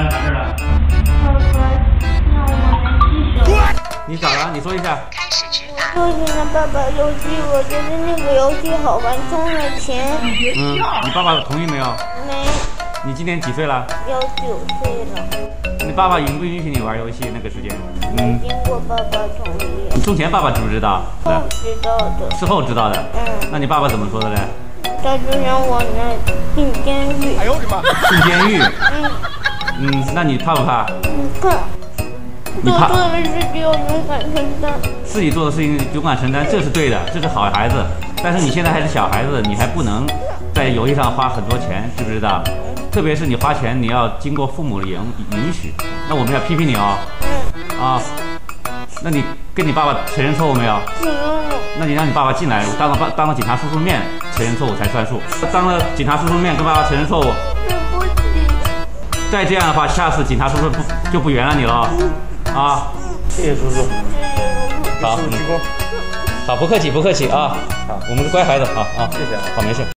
了？啥事了？ 爸爸让我们继续。 你咋了？你说一下。 我说现在爸爸游戏，我觉得那个游戏好玩，充了钱。 你爸爸同意没有？ 没。 你今年几岁了？ 要9岁了。 你爸爸允不允许你玩游戏那个时间？ 经过爸爸同意。 你充钱，爸爸知不知道？ 不知道的。 事后知道的。那你爸爸怎么说的呢？ 他就让我进监狱。哎呦我的妈！ 进监狱？那你怕不怕？ 怕。 你怕？ 做错的事情要勇敢承担。 自己做的事情勇敢承担，这是对的，这是好孩子。但是你现在还是小孩子，你还不能在游戏上花很多钱，知不知道？特别是你花钱，你要经过父母的允许。那我们要批评你哦。那你跟你爸爸承认错误没有？ 承认了。 那你让你爸爸进来，当着警察叔叔面承认错误才算数。当着警察叔叔面跟爸爸承认错误。 对不起。 再这样的话，下次警察叔叔就不原谅你了。谢谢叔叔。好，好，不客气啊。好，我们是乖孩子。好，谢谢。好，没事。